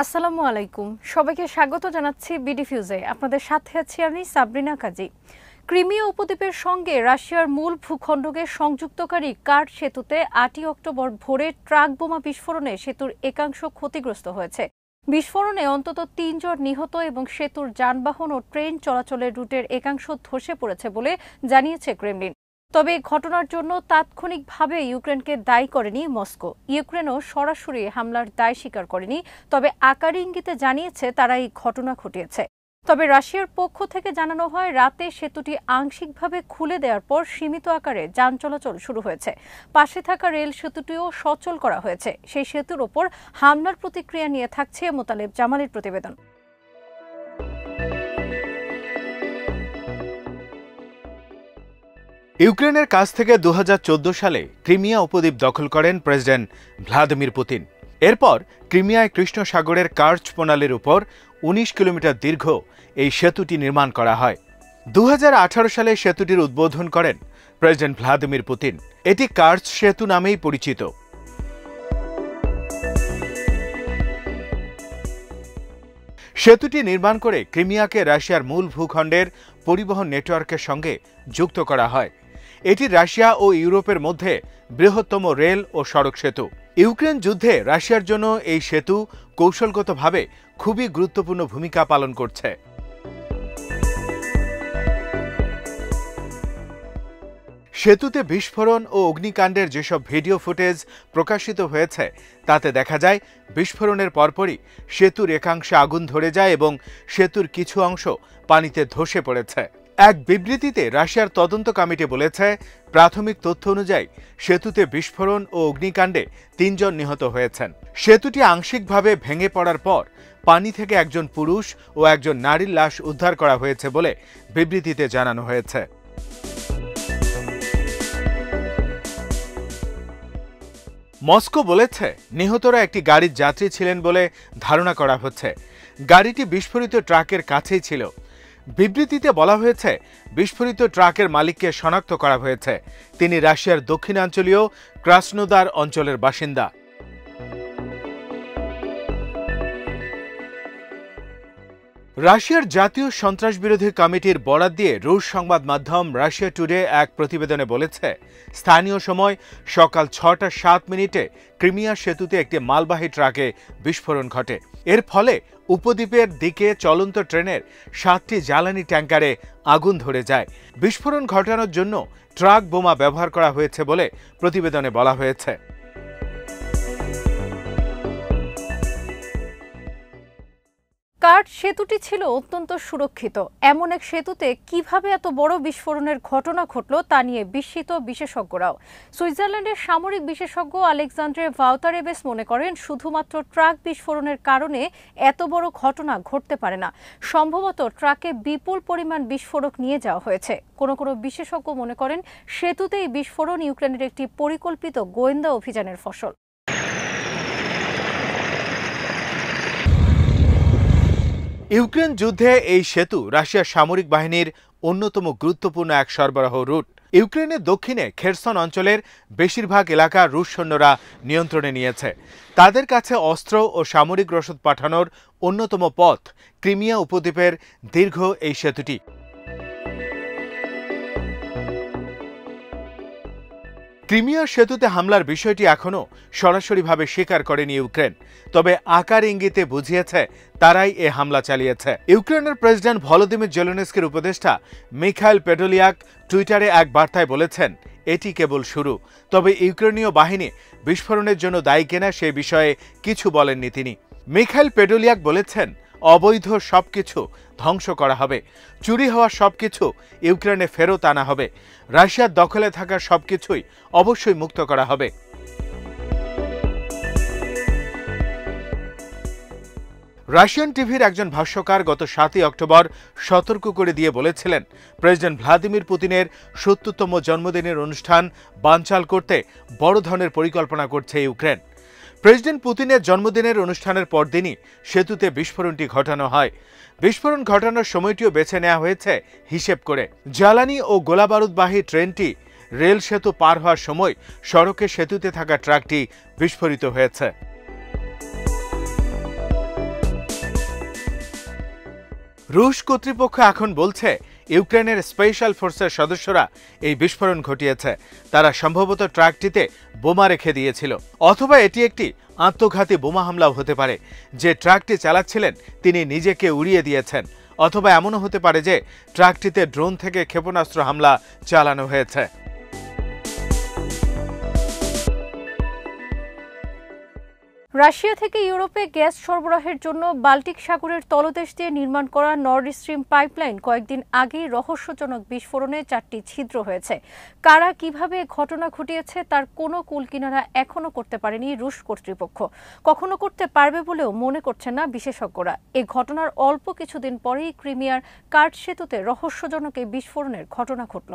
আসসালামু আলাইকুম, সবাইকে স্বাগত জানাচ্ছি বিডি ফিউজে। আপনাদের সাথে আছি আমি সাবরিনা কাজী। ক্রিমিয়া উপদ্বীপের সঙ্গে রাশিয়ার মূল ভূখণ্ডকে সংযুক্তকারী কার্ড সেতুতে ৮ অক্টোবর ভোরে ট্রাক বোমা বিস্ফোরণে সেতুর একাংশ ক্ষতিগ্রস্ত হয়েছে। বিস্ফোরণে অন্তত ৩ জন নিহত এবং সেতুর যানবাহন ও ট্রেন চলাচলের রুটের একাংশ ধসে পড়েছে বলে জানিয়েছে ক্রেমলিন। তবে ঘটনার জন্য তাৎক্ষণিকভাবে ইউক্রেনকে দায়ী করেনি মস্কো। ইউক্রেনও সরাসরি হামলার দায় স্বীকার করেনি, তবে আকার ইঙ্গিতে জানিয়েছে তারা এই ঘটনা ঘটিয়েছে। তবে রাশিয়ার পক্ষ থেকে জানানো হয়, রাতে সেতুটি আংশিকভাবে খুলে দেওয়ার পর সীমিত আকারে যান চলাচল শুরু হয়েছে। পাশে থাকা রেল সেতুটিও সচল করা হয়েছে। সেই সেতুর ওপর হামলার প্রতিক্রিয়া নিয়ে থাকছে মোতালেব জামালের প্রতিবেদন। ইউক্রেনের কাছ থেকে ২০১৪ সালে ক্রিমিয়া উপদ্বীপ দখল করেন প্রেসিডেন্ট ভ্লাদিমির পুতিন। এরপর ক্রিমিয়ায় কৃষ্ণ সাগরের কার্চ প্রণালীর উপর ১৯ কিলোমিটার দীর্ঘ এই সেতুটি নির্মাণ করা হয়। ২০১৮ সালে সেতুটির উদ্বোধন করেন প্রেসিডেন্ট ভ্লাদিমির পুতিন। এটি কার্চ সেতু নামেই পরিচিত। সেতুটি নির্মাণ করে ক্রিমিয়াকে রাশিয়ার মূল ভূখণ্ডের পরিবহন নেটওয়ার্কের সঙ্গে যুক্ত করা হয়। এটি রাশিয়া ও ইউরোপের মধ্যে বৃহত্তম রেল ও সড়ক সেতু। ইউক্রেন যুদ্ধে রাশিয়ার জন্য এই সেতু কৌশলগতভাবে খুবই গুরুত্বপূর্ণ ভূমিকা পালন করছে। সেতুতে বিস্ফোরণ ও অগ্নিকাণ্ডের যেসব ভিডিও ফুটেজ প্রকাশিত হয়েছে তাতে দেখা যায় বিস্ফোরণের পরপরই সেতুর একাংশে আগুন ধরে যায় এবং সেতুর কিছু অংশ পানিতে ধসে পড়েছে। এক বিবৃতিতে রাশিয়ার তদন্ত কমিটি বলেছে, প্রাথমিক তথ্য অনুযায়ী সেতুতে বিস্ফোরণ ও অগ্নিকাণ্ডে ৩ জন নিহত হয়েছেন। সেতুটি আংশিকভাবে ভেঙে পড়ার পর পানি থেকে একজন পুরুষ ও একজন নারীর লাশ উদ্ধার করা হয়েছে বলে বিবৃতিতে জানানো হয়েছে। মস্কো বলেছে, নিহতরা একটি গাড়ির যাত্রী ছিলেন বলে ধারণা করা হচ্ছে। গাড়িটি বিস্ফোরিত ট্রাকের কাছেই ছিল। বিবৃতিতে বলা হয়েছে, বিস্ফোরিত ট্রাকের মালিককে শনাক্ত করা হয়েছে। তিনি রাশিয়ার দক্ষিণাঞ্চলীয় ক্রাসনোদার অঞ্চলের বাসিন্দা। রাশিয়ার জাতীয় সন্ত্রাসবিরোধী কমিটির বরাত দিয়ে রুশ সংবাদ মাধ্যম রাশিয়া টুডে এক প্রতিবেদনে বলেছে, স্থানীয় সময় সকাল ৬টা ৭ ক্রিমিয়া সেতুতে একটি মালবাহী ট্রাকে বিস্ফোরণ ঘটে। এর ফলে উপদ্বীপের দিকে চলন্ত ট্রেনের ৭টি জ্বালানি ট্যাঙ্কারে আগুন ধরে যায়। বিস্ফোরণ ঘটানোর জন্য ট্রাক বোমা ব্যবহার করা হয়েছে বলে প্রতিবেদনে বলা হয়েছে। কার্ড সেতুটি ছিল অত্যন্ত সুরক্ষিত। এমন এক সেতুতে কিভাবে এত বড় বিস্ফোরণের ঘটনা ঘটল তা নিয়ে বিস্মিত বিশেষজ্ঞরাও। সুইজারল্যান্ডের সামরিক বিশেষজ্ঞ আলেকজান্ড্রে ভাউতারেবেস মনে করেন, শুধুমাত্র ট্রাক বিস্ফোরণের কারণে এত বড় ঘটনা ঘটতে পারে না। সম্ভবত ট্রাকে বিপুল পরিমাণ বিস্ফোরক নিয়ে যাওয়া হয়েছে। কোনো কোনো বিশেষজ্ঞ মনে করেন, সেতুতেই বিস্ফোরণ ইউক্রেনের একটি পরিকল্পিত গোয়েন্দা অভিযানের ফসল। ইউক্রেন যুদ্ধে এই সেতু রাশিয়ার সামরিক বাহিনীর অন্যতম গুরুত্বপূর্ণ এক সরবরাহ রুট। ইউক্রেনের দক্ষিণে খেরসন অঞ্চলের বেশিরভাগ এলাকা রুশ সৈন্যরা নিয়ন্ত্রণে নিয়েছে। তাদের কাছে অস্ত্র ও সামরিক রসদ পাঠানোর অন্যতম পথ ক্রিমিয়া উপদ্বীপের দীর্ঘ এই সেতুটি। ক্রিমিয়া সেতুতে হামলার বিষয়টি এখনও সরাসরিভাবে স্বীকার করেনি ইউক্রেন, তবে আকার ইঙ্গিতে বুঝিয়েছে তারাই এ হামলা চালিয়েছে। ইউক্রেনের প্রেসিডেন্ট ভলোদিমির জেলেনস্কির উপদেষ্টা মিখাইল পেডোলিয়াক টুইটারে এক বার্তায় বলেছেন, এটি কেবল শুরু। তবে ইউক্রেনীয় বাহিনী বিস্ফোরণের জন্য দায়ী কিনা সে বিষয়ে কিছু বলেননি তিনি। মিখাইল পেডোলিয়াক বলেছেন, অবৈধ সবকিছু ধ্বংস করা হবে, চুরি হওয়া সবকিছু ইউক্রেনে ফেরত আনা হবে, রাশিয়ার দখলে থাকা সবকিছুই অবশ্যই মুক্ত করা হবে। রাশিয়ান টিভির একজন ভাষ্যকার গত ৭ অক্টোবর সতর্ক করে দিয়ে বলেছিলেন, প্রেসিডেন্ট ভ্লাদিমির পুতিনের ৭০তম জন্মদিনের অনুষ্ঠান বানচাল করতে বড় ধরনের পরিকল্পনা করছে ইউক্রেন। প্রেসিডেন্ট পুতিনের জন্মদিনের অনুষ্ঠানের পরদিনই সেতুতে বিস্ফোরণটি ঘটানো হয়। বিস্ফোরণ ঘটানোর সময়টিও বেছে নেওয়া হয়েছে হিসেব করে। জ্বালানি ও গোলাবারুদবাহী ট্রেনটি রেল সেতু পার হওয়ার সময় সড়কে সেতুতে থাকা ট্রাকটি বিস্ফোরিত হয়েছে। রুশ কর্তৃপক্ষ এখন বলছে ইউক্রেনের স্পেশাল ফোর্সের সদস্যরা এই বিস্ফোরণ ঘটিয়েছে। তারা সম্ভবত ট্রাকটিতে বোমা রেখে দিয়েছিল, অথবা এটি একটি আত্মঘাতী বোমা হামলাও হতে পারে। যে ট্রাকটি চালাচ্ছিলেন তিনি নিজেকে উড়িয়ে দিয়েছেন, অথবা এমনও হতে পারে যে ট্রাকটিতে ড্রোন থেকে ক্ষেপণাস্ত্র হামলা চালানো হয়েছে। রাশিয়া থেকে ইউরোপে গ্যাস সরবরাহের জন্য বাল্টিক সাগরের তলদেশ দিয়ে নির্মাণ করা নর্ড স্ট্রিম পাইপলাইন কয়েকদিন আগেই রহস্যজনক বিস্ফোরণে 4টি ছিদ্র হয়েছে। কারা কিভাবে ঘটনা ঘটিয়েছে তার কোনো কুলকিনারা এখনো করতে পারেনি রুশ কর্তৃপক্ষ, কখনো করতে পারবে বলেও মনে করছেন না বিশেষজ্ঞরা। এই ঘটনার অল্প কিছুদিন পরেই ক্রিমিয়ার কার্ড সেতুতে রহস্যজনক এই বিস্ফোরণের ঘটনা ঘটল।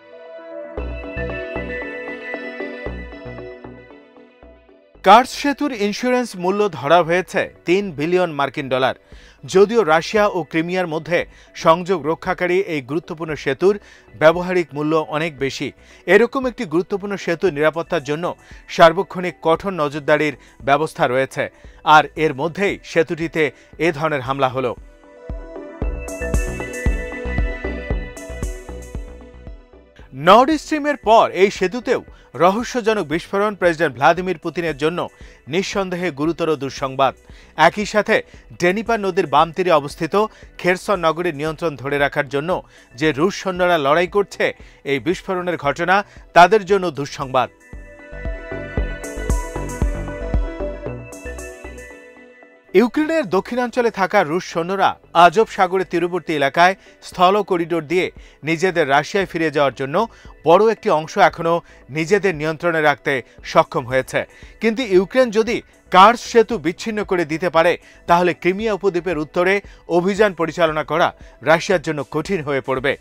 কার্স সেতুর ইন্স্যুরেন্স মূল্য ধরা হয়েছে $3 বিলিয়ন। যদিও রাশিয়া ও ক্রিমিয়ার মধ্যে সংযোগ রক্ষাকারী এই গুরুত্বপূর্ণ সেতুর ব্যবহারিক মূল্য অনেক বেশি। এরকম একটি গুরুত্বপূর্ণ সেতু নিরাপত্তার জন্য সার্বক্ষণিক কঠোর নজরদারির ব্যবস্থা রয়েছে, আর এর মধ্যেই সেতুটিতে এ ধরনের হামলা হলো। নর্ড স্ট্রিমের পর এই সেতুতেও রহস্যজনক বিস্ফোরণ প্রেসিডেন্ট ভ্লাদিমির পুতিনের জন্য নিঃসন্দেহে গুরুতর দুঃসংবাদ। একই সাথে ডেনিপার নদীর বাম তীরে অবস্থিত খেরসন নগরীর নিয়ন্ত্রণ ধরে রাখার জন্য যে রুশ সৈন্যরা লড়াই করছে, এই বিস্ফোরণের ঘটনা তাদের জন্য দুঃসংবাদ। ইউক্রেনের দক্ষিণাঞ্চলে থাকা রুশ সৈন্যরা আজব সাগরের তীরবর্তী এলাকায় স্থল করিডোর দিয়ে নিজেদের রাশিয়ায় ফিরে যাওয়ার জন্য বড় একটি অংশ এখনও নিজেদের নিয়ন্ত্রণে রাখতে সক্ষম হয়েছে। কিন্তু ইউক্রেন যদি কার্স সেতু বিচ্ছিন্ন করে দিতে পারে, তাহলে ক্রিমিয়া উপদ্বীপের উত্তরে অভিযান পরিচালনা করা রাশিয়ার জন্য কঠিন হয়ে পড়বে।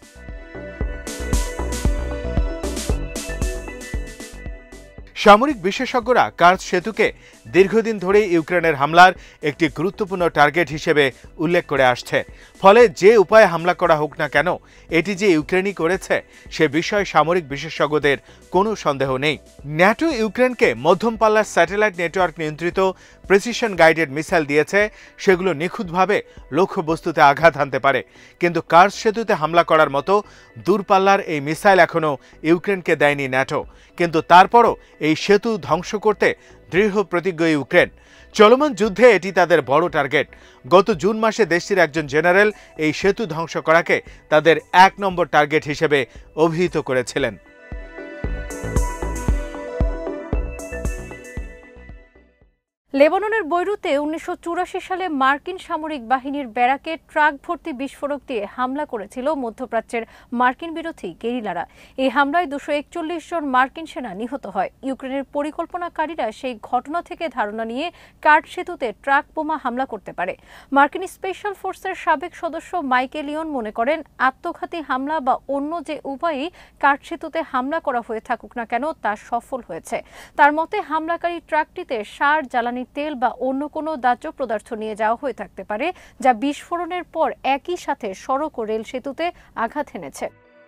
সামরিক বিশেষজ্ঞরা কার্স সেতুকে দীর্ঘদিন ধরে ইউক্রেনের হামলার একটি গুরুত্বপূর্ণ টার্গেট হিসেবে উল্লেখ করে আসছে। ফলে যে উপায়ে হামলা করা হোক না কেন, এটি যে ইউক্রেনই করেছে সে বিষয়ে সামরিক বিশেষজ্ঞদের কোনো সন্দেহ নেই। ন্যাটো ইউক্রেনকে মধ্যম পাল্লার স্যাটেলাইট নেটওয়ার্ক নিয়ন্ত্রিত প্রেসিশন গাইডেড মিসাইল দিয়েছে, সেগুলো নিখুঁতভাবে লক্ষ্যবস্তুতে আঘাত হানতে পারে। কিন্তু কার্স সেতুতে হামলা করার মতো দূরপাল্লার এই মিসাইল এখনও ইউক্রেনকে দেয়নি ন্যাটো। কিন্তু তারপরও এই সেতু ধ্বংস করতে দৃঢ় প্রতিজ্ঞ ইউক্রেন। চলমান যুদ্ধে এটি তাদের বড় টার্গেট। গত জুন মাসে দেশটির একজন জেনারেল এই সেতু ধ্বংস করাকে তাদের 1 নম্বর টার্গেট হিসেবে অভিহিত করেছিলেন। লেবাননের বৈরুতে 1984 সালে মার্কিন সামরিক বাহিনীর ব্যারাকে ট্রাক ভর্তি বিস্ফোরক দিয়ে হামলা করেছিল মধ্যপ্রাচ্যের মার্কিন বিরোধী গেরিলারা। এই হামলায় 241 জন মার্কিন সেনা নিহত হয়। ইউক্রেনের পরিকল্পনাকারীরা সেই ঘটনা থেকে ধারণা নিয়ে কার্ড সেতুতে ট্রাক বোমা হামলা করতে পারে। মার্কিন স্পেশাল ফোর্সের সাবেক সদস্য মাইকেল লিওন মনে করেন, আত্মঘাতী হামলা বা অন্য যে উপায়েই কার্ড সেতুতে হামলা করা হয়ে থাকুক না কেন তা সফল হয়েছে। তার মতে হামলাকারী ট্রাকটিতে সার, জ্বালানি তেল বা অন্য কোনো দাহ্য পদার্থ নিয়ে যাওয়া হয়ে থাকতে পারে, যা বিস্ফোরণের পর একই সাথে সড়ক ও রেল সেতুতে আঘাত এনেছে।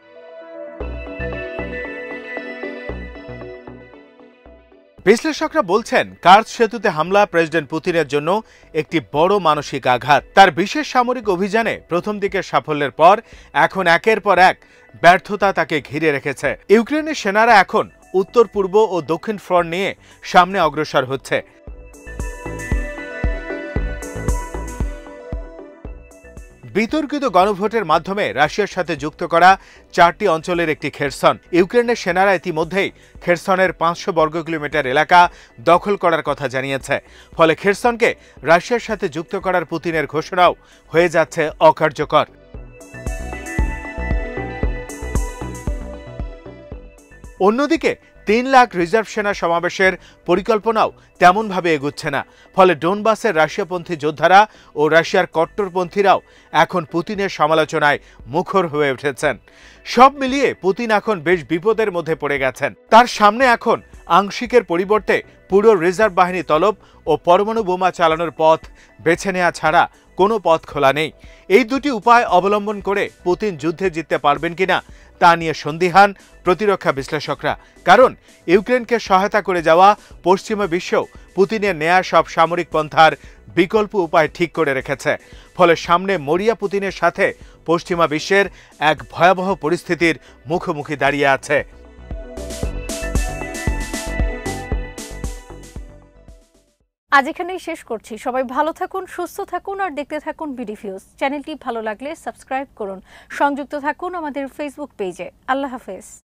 বিশ্লেষকরা বলছেন, কার্স সেতুতে হামলা প্রেসিডেন্ট পুতিনের জন্য একটি বড় মানসিক আঘাত। তার বিশেষ সামরিক অভিযানে প্রথম দিকের সাফল্যের পর এখন একের পর এক ব্যর্থতা তাকে ঘিরে রেখেছে। ইউক্রেনের সেনারা এখন উত্তর, পূর্ব ও দক্ষিণ ফ্রন্ট নিয়ে সামনে অগ্রসর হচ্ছে। বিতর্কিত গণভোটের মাধ্যমে রাশিয়ার সাথে যুক্ত করা 4টি অঞ্চলের একটি খেরসন। ইউক্রেনের সেনারা ইতিমধ্যেই খেরসনের 500 বর্গ কিলোমিটার এলাকা দখল করার কথা জানিয়েছে। ফলে খেরসনকে রাশিয়ার সাথে যুক্ত করার পুতিনের ঘোষণাও হয়ে যাচ্ছে অকার্যকর। অন্যদিকে 3 লাখ রিজার্ভ সেনা সমাবেশের পরিকল্পনাও তেমনভাবে এগুচ্ছে না। ফলে ডোনবাসের রাশিয়াপন্থী যোদ্ধারা ও রাশিয়ার কট্টরপন্থীরাও এখন পুতিনের সমালোচনায় মুখর হয়ে উঠেছেন। সব মিলিয়ে পুতিন এখন বেশ বিপদের মধ্যে পড়ে গেছেন। তার সামনে এখন আংশিকের পরিবর্তে পুরো রিজার্ভ বাহিনী তলব ও পরমাণু বোমা চালানোর পথ বেছে নেওয়া ছাড়া কোনো পথ খোলা নেই। এই দুটি উপায় অবলম্বন করে পুতিন যুদ্ধে জিততে পারবেন কিনা তা নিয়ে সন্দিহান প্রতিরক্ষা বিশ্লেষকরা। কারণ ইউক্রেনকে সহায়তা করে যাওয়া পশ্চিমা বিশ্ব পুতিনের নেয়া সব সামরিক পন্থার বিকল্প উপায় ঠিক করে রেখেছে। ফলে সামনে মরিয়া পুতিনের সাথে পশ্চিমা বিশ্বের এক ভয়াবহ পরিস্থিতির মুখোমুখি দাঁড়িয়ে আছে। আজ এখানেই শেষ করছি। সবাই ভালো থাকুন, সুস্থ থাকুন আর দেখতে থাকুন বিডি ফিউজ। চ্যানেলটি ভালো লাগলে সাবস্ক্রাইব করুন, সংযুক্ত থাকুন আমাদের ফেসবুক পেজে। আল্লাহ হাফেজ।